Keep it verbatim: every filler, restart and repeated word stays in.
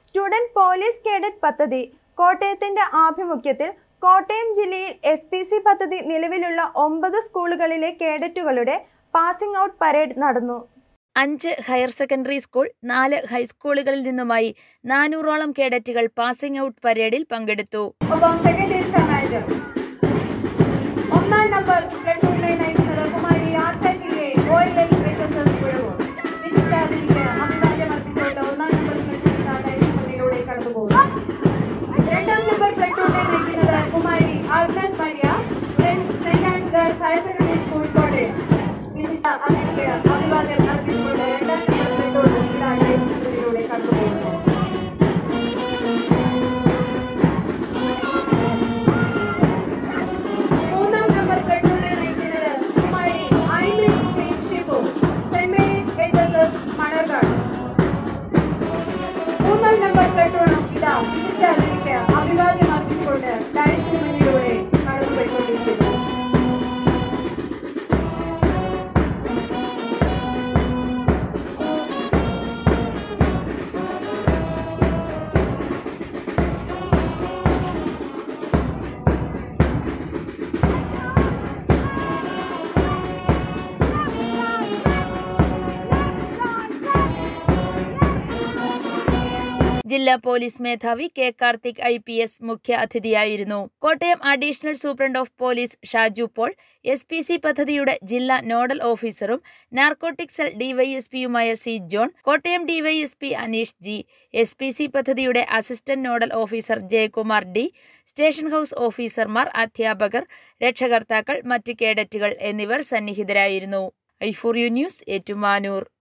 Student police cadet പദ്ധതി കോട്ടയത്തിന്റെ ആഭിമുഖ്യത്തിൽ കോട്ടയം ജില്ലയിൽ എസ് പി സി പദ്ധതി നിലവിലുള്ള ഒമ്പത് സ്കൂളുകളിലെ കേഡറ്റുകളുടെ പാസിംഗ് ഔട്ട് പരേഡ് നടന്നു. അഞ്ച് ഹയർ സെക്കൻഡറി സ്കൂൾ, നാല് ഹൈസ്കൂളുകളിൽ നിന്നുമായി നാനൂറോളം കേഡറ്റുകൾ പാസിംഗ് ഔട്ട് പരേഡിൽ പങ്കെടുത്തു. ഒന്നാം നമ്പർ രണ്ടാം നമ്പർ പ്ലറ്റൂണിനെ നയിക്കുന്നത് Kumari Agnes Maria, saint anne's girls higher secondary school Kottayam. വിശിഷ്ട അതിഥിക്ക് അഭിവാദ്യം അർപ്പിച്ചുകൊണ്ട് രണ്ടാം നമ്പർ പ്ലറ്റൂൺ ഇതായിലൂടെ കടന്നുപോകുന്നു. മൂന്നാം നമ്പർ പ്ലറ്റൂണിനെ നയിക്കുന്നത് Kumari Aimin Shibu, saint Mary's H S S Manarcad. മൂന്നാം നമ്പർ പ്ലറ്റൂണും ഇതാ വിശിഷ്ട അതിഥിക്ക് അഭിവാദ്യം അർപ്പിച്ചുകൊണ്ട് ഡയസിന് മുന്നിലൂടെ കടന്നുപോയിക്കൊണ്ടിരിക്കുന്നു. ജില്ലാ പോലീസ് മേധാവി K Karthik I P S മുഖ്യ അതിഥിയായിരുന്നു. Kottayam additional superintendent of police Shaju Paul, S P C പദ്ധതിയുടെ ജില്ലാ നോഡൽ ഓഫീസറും നാർക്കോട്ടിക് സെൽ ഡിവൈഎസ്പിയുമായ C John, Kottayam DYSP Anish G, S P C പദ്ധതിയുടെ assistant nodal officer Jayakumar D, station house ഓഫീസർമാർ, അധ്യാപകർ, രക്ഷകർത്താക്കൾ, മറ്റ് കേഡറ്റുകൾ എന്നിവർ സന്നിഹിതരായിരുന്നു. I four U news, Ettumanoor.